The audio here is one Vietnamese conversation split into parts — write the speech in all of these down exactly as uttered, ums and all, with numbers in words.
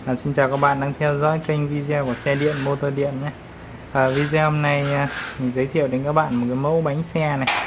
À, xin chào các bạn đang theo dõi kênh video của xe điện motor điện nhé. À, video hôm nay à, mình giới thiệu đến các bạn một cái mẫu bánh xe này.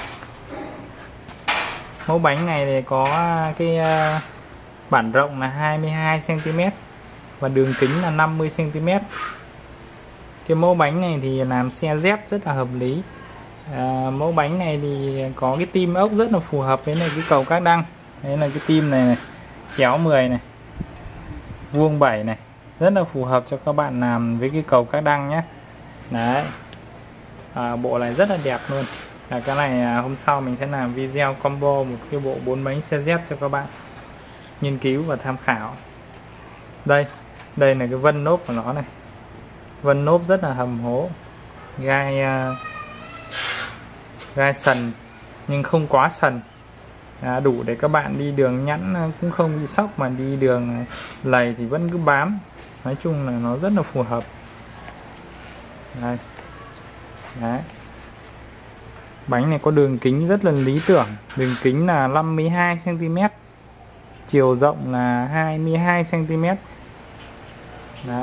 Mẫu bánh này thì có cái à, bản rộng là hai mươi hai xăng ti mét và đường kính là năm mươi xăng ti mét. Cái mẫu bánh này thì làm xe dép rất là hợp lý. À, mẫu bánh này thì có cái tim ốc rất là phù hợp với này cái cầu các đăng. Đấy là cái tim này, này chéo mười này, vuông bảy này, rất là phù hợp cho các bạn làm với cái cầu các đăng nhé. Đấy, à, bộ này rất là đẹp luôn. À, cái này à, hôm sau mình sẽ làm video combo một cái bộ bốn bánh xe dép cho các bạn nghiên cứu và tham khảo. Đây, đây là cái vân nốp của nó này, vân nốp rất là hầm hố, gai uh, gai sần nhưng không quá sần. À, đủ để các bạn đi đường nhẵn cũng không bị sóc, mà đi đường lầy thì vẫn cứ bám. Nói chung là nó rất là phù hợp. Đây. Đấy. Bánh này có đường kính rất là lý tưởng, đường kính là năm mươi hai xăng ti mét, chiều rộng là hai mươi hai xăng ti mét. Đấy.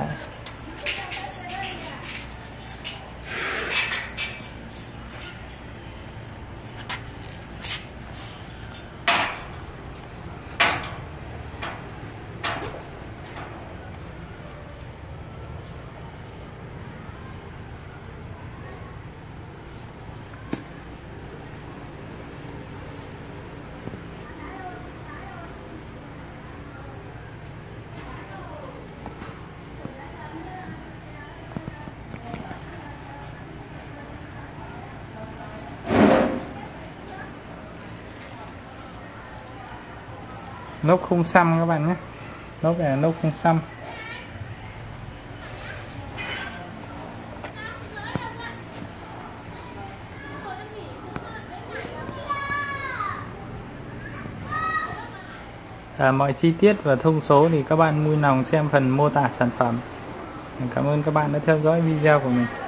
Lốp không xăm các bạn nhé, lốp này là lốp không xăm. À, mọi chi tiết và thông số thì các bạn vui lòng xem phần mô tả sản phẩm. Cảm ơn các bạn đã theo dõi video của mình.